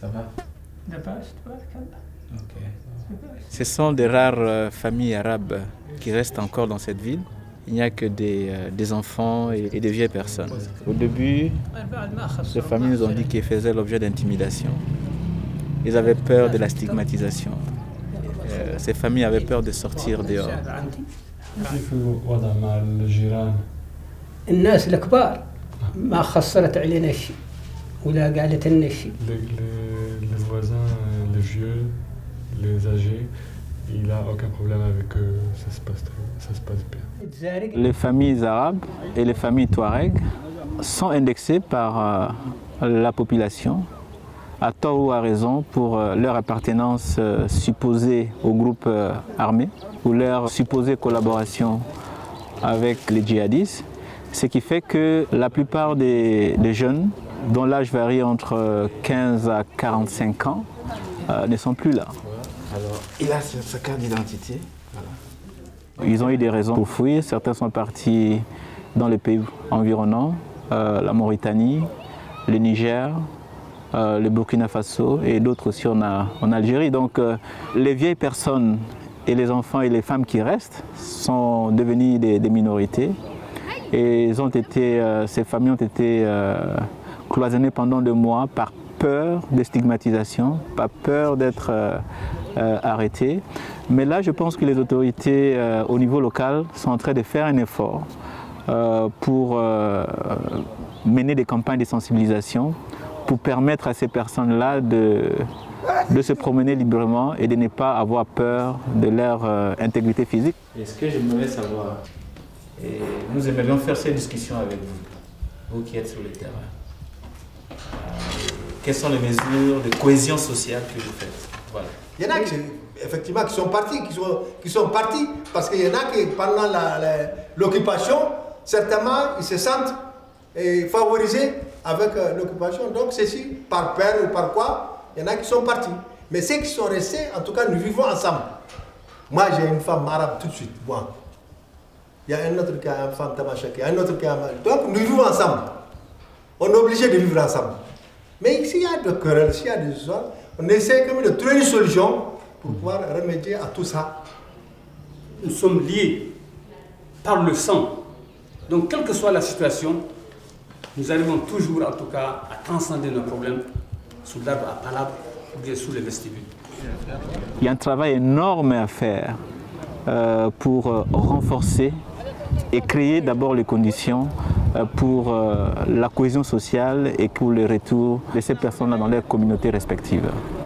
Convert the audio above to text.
Ça va? Okay. Ce sont des rares familles arabes qui restent encore dans cette ville. Il n'y a que des enfants et des vieilles personnes. Au début, ces familles nous ont dit qu'ils faisaient l'objet d'intimidation. Ils avaient peur de la stigmatisation. Ces familles avaient peur de sortir dehors. الناس الكبار ما خسرت علينا شيء ولا قالت لنا شيء. Les voisins, les vieux, les âgés, il n'a aucun problème avec eux, ça se passe bien. Les familles arabes et les familles touareg sont indexées par la population, à tort ou à raison, pour leur appartenance supposée au groupe armé ou leur supposée collaboration avec les djihadistes. Ce qui fait que la plupart des jeunes, dont l'âge varie entre 15 à 45 ans, ne sont plus là. Alors, il a sa carte d'identité. Voilà. Ils ont eu des raisons pour fuir. Certains sont partis dans les pays environnants, la Mauritanie, le Niger, le Burkina Faso et d'autres aussi en Algérie. Donc les vieilles personnes et les enfants et les femmes qui restent sont devenus des minorités. Et ces familles ont été cloisonnées pendant 2 mois par peur de stigmatisation, par peur d'être arrêtées. Mais là, je pense que les autorités au niveau local sont en train de faire un effort pour mener des campagnes de sensibilisation pour permettre à ces personnes-là de se promener librement et de ne pas avoir peur de leur intégrité physique. Et ce que j'aimerais savoir, et nous aimerions faire cette discussion avec vous, vous qui êtes sur le terrain. Quelles sont les mesures de cohésion sociale que vous faites? Voilà. Il y en a qui, effectivement, qui sont partis, parce qu'il y en a qui, pendant l'occupation, certainement, ils se sentent favorisés avec l'occupation. Donc, ceci, par peur ou par quoi, il y en a qui sont partis. Mais ceux qui sont restés, en tout cas, nous vivons ensemble. Moi, j'ai une femme arabe tout de suite, moi. Il y a un autre qui a une femme tamashaki, un autre qui a... Donc, nous vivons ensemble. On est obligé de vivre ensemble. Mais s'il y a des querelles, s'il y a des histoires, on essaie quand même de trouver une solution pour pouvoir remédier à tout ça. Nous sommes liés par le sang. Donc, quelle que soit la situation, nous arrivons toujours, en tout cas, à transcender nos problèmes sous l'arbre à palabre ou bien sous les vestibules. Il y a un travail énorme à faire pour renforcer et créer d'abord les conditions pour la cohésion sociale et pour le retour de ces personnes-là dans leurs communautés respectives.